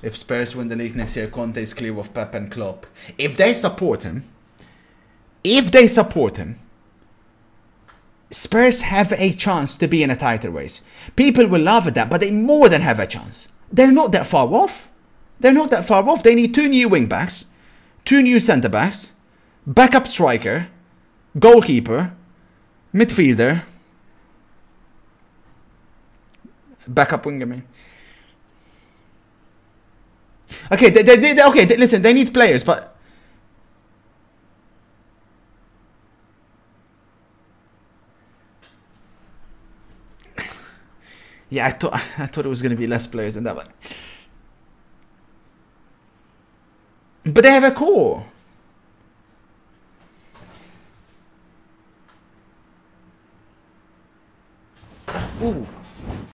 If Spurs win the league next year, Conte is clear of Pep and Klopp. If they support him, Spurs have a chance to be in a title race. People will laugh at that, but they more than have a chance. They're not that far off. They're not that far off. They need 2 new wing backs, 2 new centre backs, backup striker, goalkeeper, midfielder, backup winger, man. Okay, listen, they need players, but yeah, I thought it was gonna be less players than that, but they have a core.